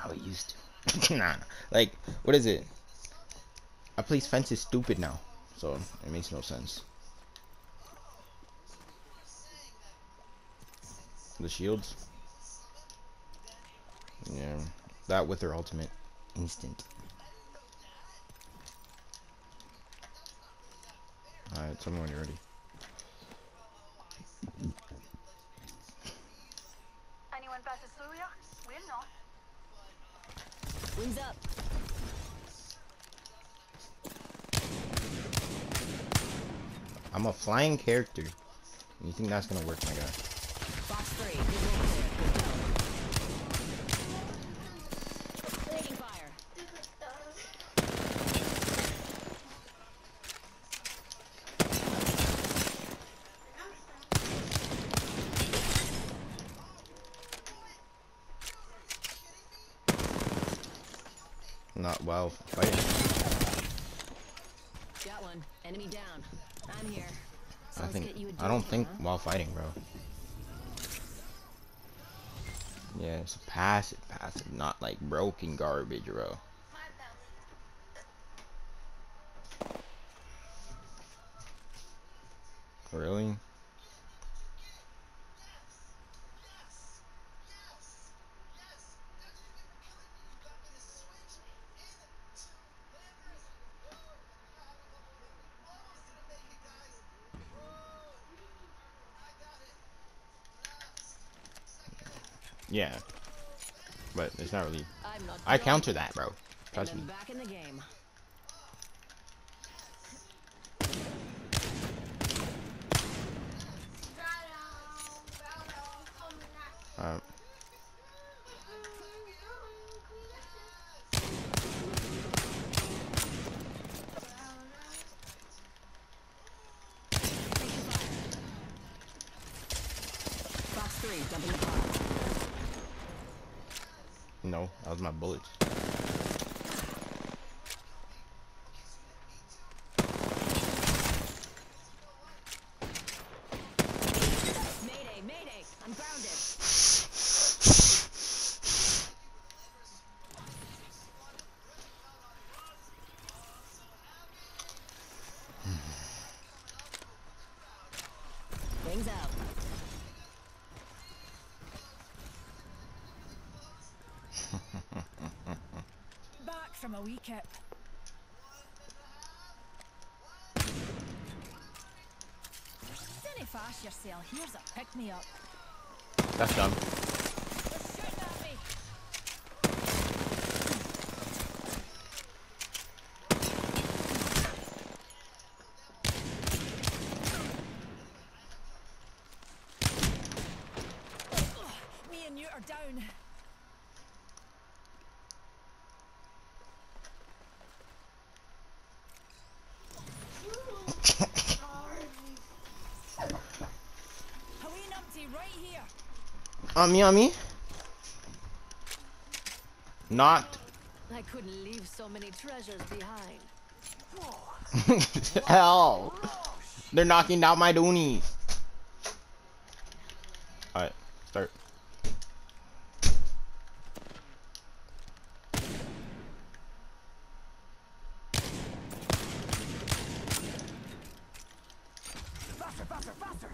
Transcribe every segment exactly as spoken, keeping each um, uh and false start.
how it used to. Nah, nah. Like, what is it? I place fence is stupid now, so it makes no sense. The shields. Yeah, that with her ultimate, instant. Alright, tell me when you're ready. Anyone passes through here? We'll know. Wings up. I'm a flying character. You think that's gonna work, my guy? Box three. Good roll clear. Taking fire. Not while fighting. Got one. Enemy down. I'm here. So I let's think get you a I don't drink, think huh? while fighting, bro. Yeah, it's passive, passive, not like broken garbage, bro. Really? Yeah, but it's not really. I'm not I done. counter that, bro. And Trust me. I'm back in the game. Uh, Box three. Dumping the pod. no, that was my bullets. Mayday, mayday. I'm grounded. Wings out. Back from a wee kip. Dinna fash yourself. Here's a pick me up. That's dumb. They're shooting at me. Me and you are down. A wee numpty right here. Um, yummy. Not. I couldn't leave so many treasures behind. Hell. They're knocking down my doonies. Alright, start. Faster, faster, faster.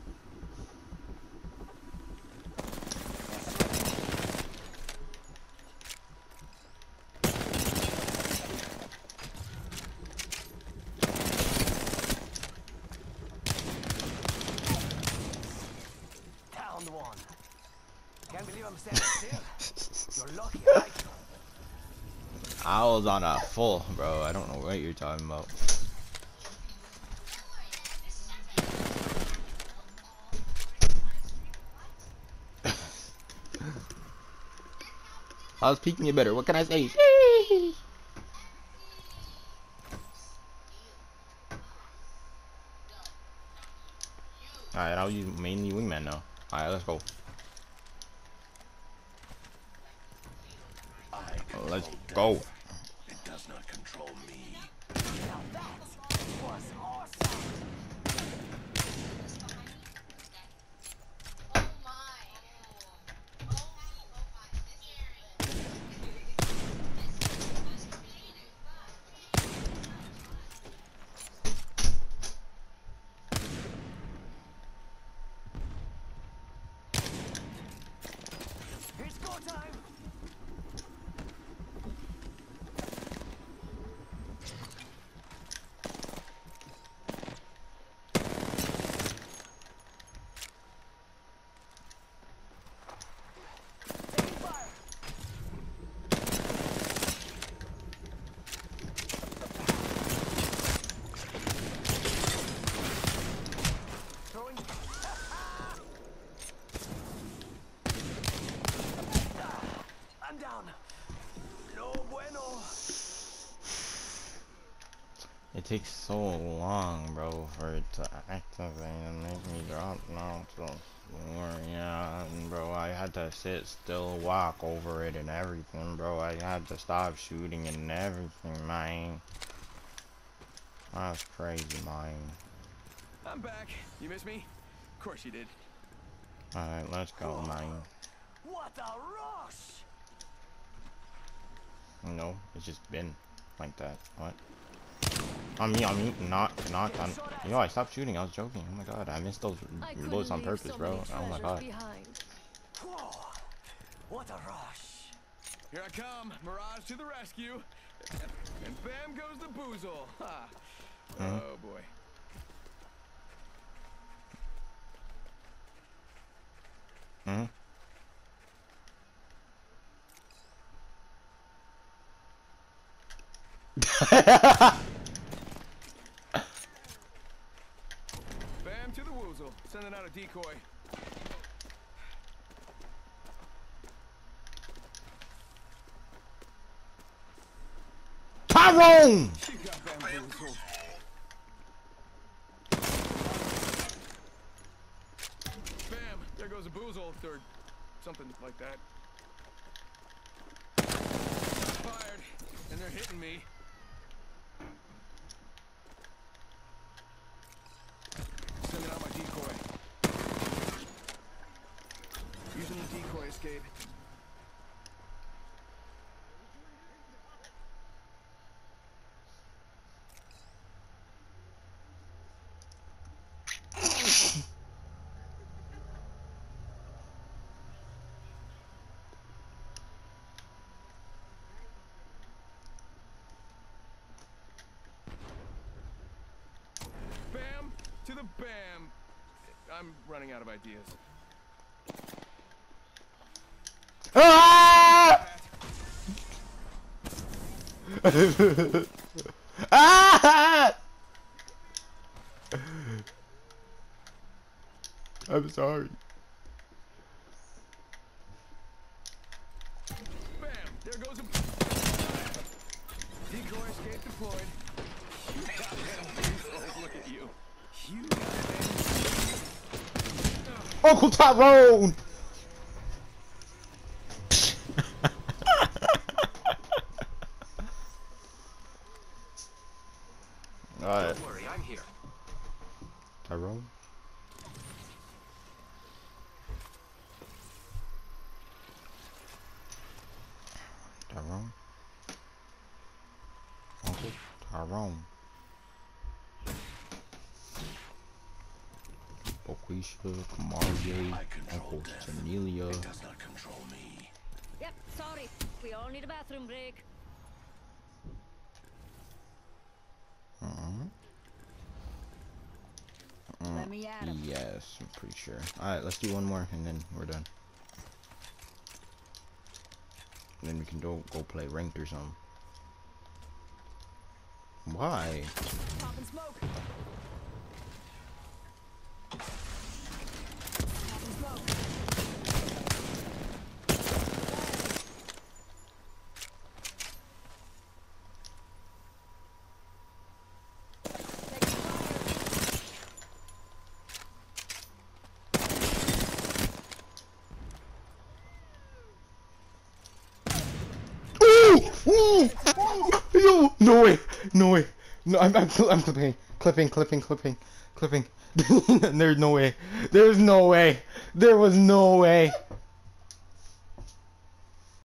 Downed one. Can't believe I'm standing still. You're lucky I can. I was on a full, bro. I don't know what you're talking about. I was peeking you better. What can I say? Alright, I'll use mainly wingman now. Alright, let's go. Let's go. It does not control me. Now that was awesome. time. Taking fire. Throwing. I'm down. No bueno. It takes so long, bro, for it to activate and make me drop now. So, yeah, and bro, I had to sit still, walk over it and everything, bro. I had to stop shooting and everything, man. That's crazy, man. I'm back. You miss me? Of course you did. Alright, let's go, man. What a rush! No, it's just been like that. What? On me, on me, not, not on. Yo, I stopped shooting. I was joking. Oh my god, I missed those I bullets on couldn't leave purpose, so bro. many Oh my treasures god. behind. Whoa. What a rush! Here I come, Mirage to the rescue. And bam goes the boozle. Ha. Mhm. Oh boy. Hmm. Bam to the woozle. Sending out a decoy. Tyrone! She got bamboozled. Bam! There goes a boozle, or something like that. Fired, and they're hitting me. Sending out my decoy. Using the decoy escape. Bam to the bam. I'm running out of ideas. Ah! Ah! I'm sorry. Bam! There goes a decoy escape deployed. You got bamboozled. Look at you. You got bamboozled. Uncle Tyrone! Alright, Don't worry, I'm here. Tyrone. Tyrone. Uncle Tyrone. Boquisha, Kamarie, Uncle Janelia. Does not control me. Yep, sorry. We all need a bathroom break. Uh-huh. Let me at him. Yes, I'm pretty sure. Alright, let's do one more and then we're done. And then we can go go play ranked or something. Why? Popping smoke. Popping smoke. Taking Ooh! Ooh! Yo! No way! No way! No, I'm, I'm, I'm clipping, clipping, clipping, clipping, clipping. There's no way. There's no way. There was no way.